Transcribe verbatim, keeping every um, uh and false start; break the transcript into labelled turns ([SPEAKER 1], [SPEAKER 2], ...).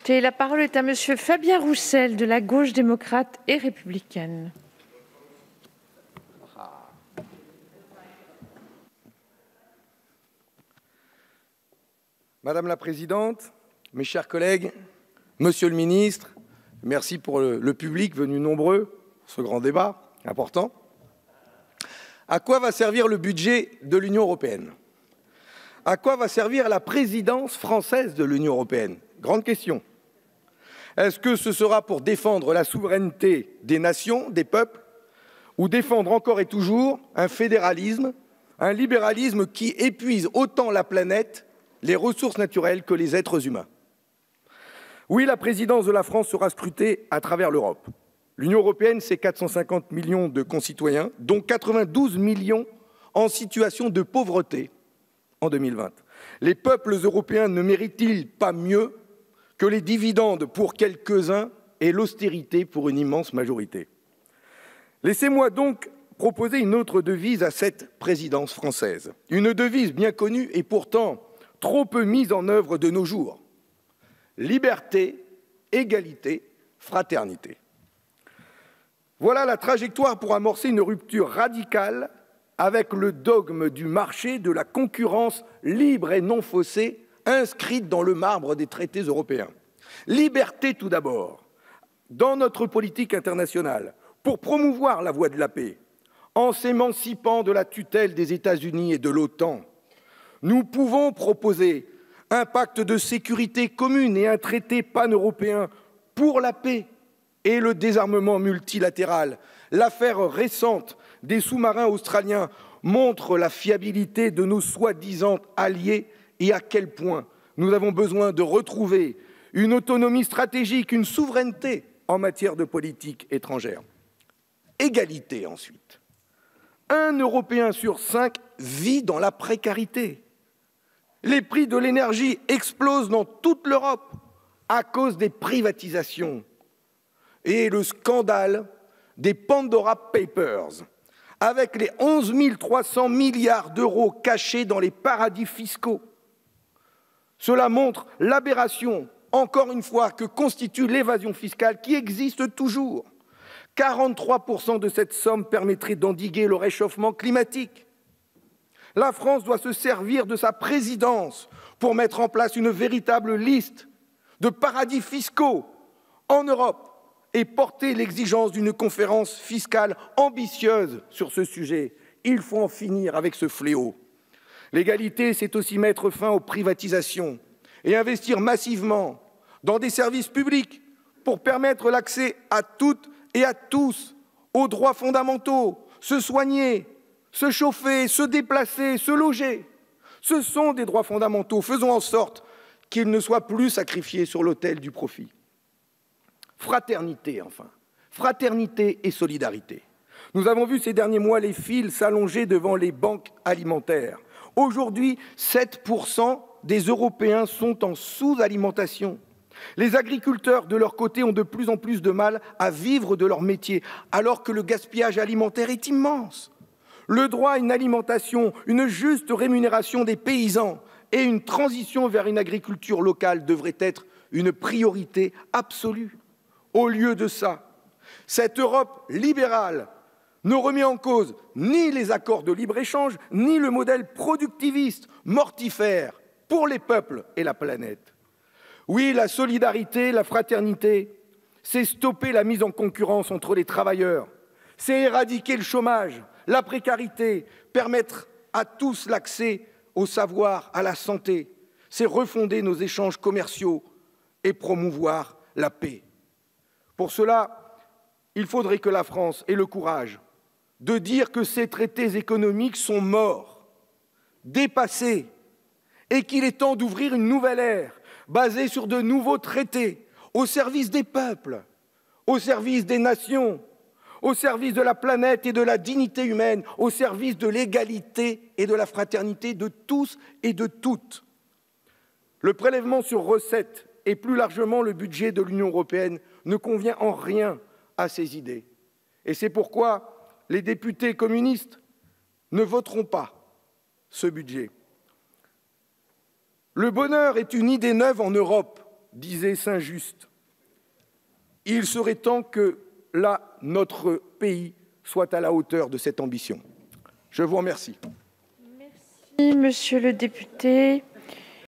[SPEAKER 1] députés. La parole est à Monsieur Fabien Roussel de la Gauche démocrate et républicaine.
[SPEAKER 2] Madame la Présidente, mes chers collègues, Monsieur le Ministre, merci pour le, le public venu nombreux pour ce grand débat important. À quoi va servir le budget de l'Union européenne? À quoi va servir la présidence française de l'Union européenne? Grande question. Est-ce que ce sera pour défendre la souveraineté des nations, des peuples, ou défendre encore et toujours un fédéralisme, un libéralisme qui épuise autant la planète, les ressources naturelles que les êtres humains? Oui, la présidence de la France sera scrutée à travers l'Europe. L'Union européenne, c'est quatre cent cinquante millions de concitoyens, dont quatre-vingt-douze millions en situation de pauvreté en deux mille vingt. Les peuples européens ne méritent-ils pas mieux que les dividendes pour quelques-uns et l'austérité pour une immense majorité? Laissez-moi donc proposer une autre devise à cette présidence française. Une devise bien connue et pourtant trop peu mise en œuvre de nos jours. Liberté, égalité, fraternité. Voilà la trajectoire pour amorcer une rupture radicale avec le dogme du marché, de la concurrence libre et non faussée, inscrite dans le marbre des traités européens. Liberté tout d'abord, dans notre politique internationale, pour promouvoir la voie de la paix, en s'émancipant de la tutelle des États-Unis et de l'OTAN. Nous pouvons proposer un pacte de sécurité commune et un traité pan-européen pour la paix et le désarmement multilatéral. L'affaire récente des sous-marins australiens montre la fiabilité de nos soi-disant alliés et à quel point nous avons besoin de retrouver une autonomie stratégique, une souveraineté en matière de politique étrangère. Égalité ensuite. Un Européen sur cinq vit dans la précarité. Les prix de l'énergie explosent dans toute l'Europe à cause des privatisations et le scandale des Pandora Papers, avec les onze mille trois cents milliards d'euros cachés dans les paradis fiscaux. Cela montre l'aberration, encore une fois, que constitue l'évasion fiscale qui existe toujours. quarante-trois pour cent de cette somme permettrait d'endiguer le réchauffement climatique. La France doit se servir de sa présidence pour mettre en place une véritable liste de paradis fiscaux en Europe et porter l'exigence d'une conférence fiscale ambitieuse sur ce sujet. Il faut en finir avec ce fléau. L'égalité, c'est aussi mettre fin aux privatisations et investir massivement dans des services publics pour permettre l'accès à toutes et à tous aux droits fondamentaux, se soigner, se chauffer, se déplacer, se loger. Ce sont des droits fondamentaux. Faisons en sorte qu'ils ne soient plus sacrifiés sur l'autel du profit. Fraternité, enfin. Fraternité et solidarité. Nous avons vu ces derniers mois les files s'allonger devant les banques alimentaires. Aujourd'hui, sept pour cent des Européens sont en sous-alimentation. Les agriculteurs, de leur côté, ont de plus en plus de mal à vivre de leur métier, alors que le gaspillage alimentaire est immense. Le droit à une alimentation, une juste rémunération des paysans et une transition vers une agriculture locale devraient être une priorité absolue. Au lieu de ça, cette Europe libérale ne remet en cause ni les accords de libre-échange, ni le modèle productiviste mortifère pour les peuples et la planète. Oui, la solidarité, la fraternité, c'est stopper la mise en concurrence entre les travailleurs, c'est éradiquer le chômage, la précarité, permettre à tous l'accès au savoir, à la santé, c'est refonder nos échanges commerciaux et promouvoir la paix. Pour cela, il faudrait que la France ait le courage de dire que ces traités économiques sont morts, dépassés, et qu'il est temps d'ouvrir une nouvelle ère basée sur de nouveaux traités au service des peuples, au service des nations, au service de la planète et de la dignité humaine, au service de l'égalité et de la fraternité de tous et de toutes. Le prélèvement sur recettes et plus largement le budget de l'Union européenne ne convient en rien à ces idées. Et c'est pourquoi les députés communistes ne voteront pas ce budget. Le bonheur est une idée neuve en Europe, disait Saint-Just, il serait temps que, là, notre pays soit à la hauteur de cette ambition. Je vous remercie.
[SPEAKER 1] Merci, monsieur le député.